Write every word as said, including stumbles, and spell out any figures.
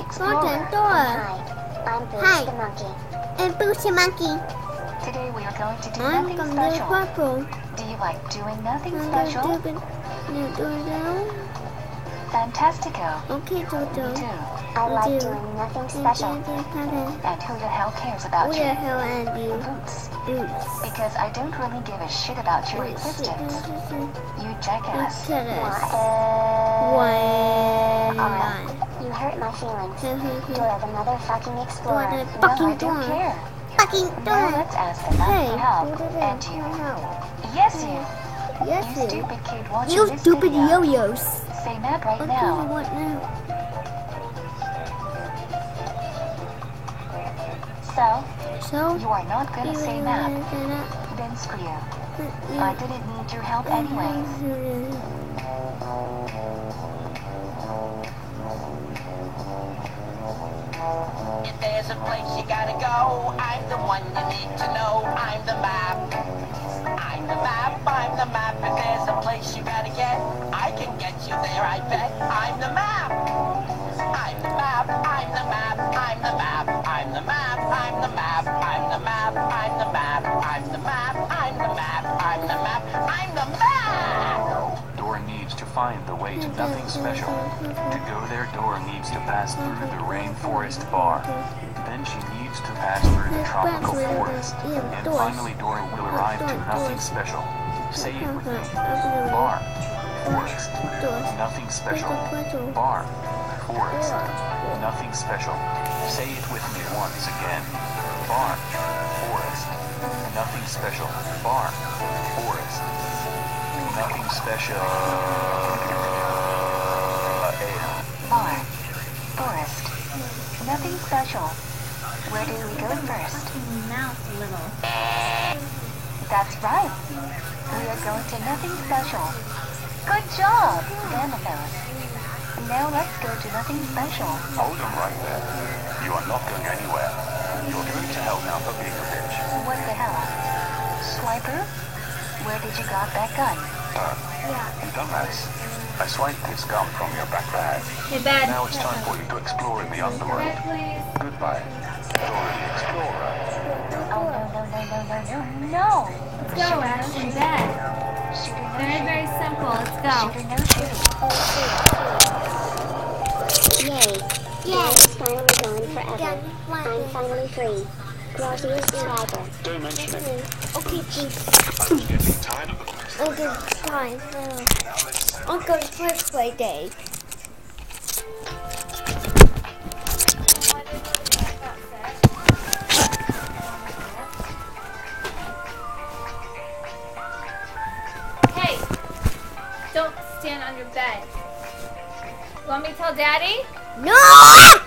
Explorer. Hi, I'm Boots Hi. the monkey. And Boots the monkey. Today we are going to do I'm nothing going to special. purple. Do you like doing nothing I'm special? going to do it. Fantastico. Okay, Me Toto. too. I Me like too. doing nothing special. And who the hell cares about Who you? the hell are you? Boots. Boots. Because I don't really give a shit about your Boots. existence. You You jackass. kill us. Why? Why? You hurt my feelings. Dora Dora the motherfucking explorer. the No, I fucking don't Dora. care. Fucking Now Dora. let's ask the monkey Hey, for help. who did And it? you. Help. Yes, you. Yes, You you. stupid kid watching You this stupid video. yo-yos. Say mad right Okay, now. what now? So, So? you are not gonna say map. map. Then screw you. I didn't need your help anyways. If there's a place you gotta go, I'm the one you need to know. I'm the map. I'm the map, I'm the map. If there's a place you gotta get, I can get you there, I bet. I'm the map. I'm the map, I'm the map, I'm the map, I'm the map, I'm the map, I'm the map, I'm the map, I'm the map, I'm the map, I'm the map, I'm the map. Dora needs to find the way to nothing special. To go there, Dora needs to pass through the rainforest bar. Then she needs to pass through the tropical forest. And finally, Dora will arrive to nothing special. Say it with me. Bar. Forest. Nothing special. Bar. Forest. Nothing special. Say it with me once again. Bar. Forest. Nothing special. Bar. Forest. Nothing special. Bar. Forest. Nothing special. Where do we go first? Mouth little. That's right. We are going to nothing special. Good job, Xanathos. Now let's go to nothing special. Hold on right there. You are not going anywhere. You're going to hell now for being a bitch. What the hell? Swiper? Where did you got that gun? Uh, you dumbass. I swiped this gun from your back bag. Hey, bad. Now it's time for you to explore in the underworld. Goodbye, Dora the Explorer. Oh, no, no, no, no, no, no, no! Let's go, Ash, in bed. Shooter, no Very, shooting. very simple. Let's go. Shooter, no shooting. Yay. Yay. It's finally gone forever. Done. I'm finally free. Glorious Swagger. Don't mention it. Okay, please. I'm getting tired of the place. Okay, fine. I'll go to first play day. Hey, don't stand on your bed. Want me to tell Daddy? No!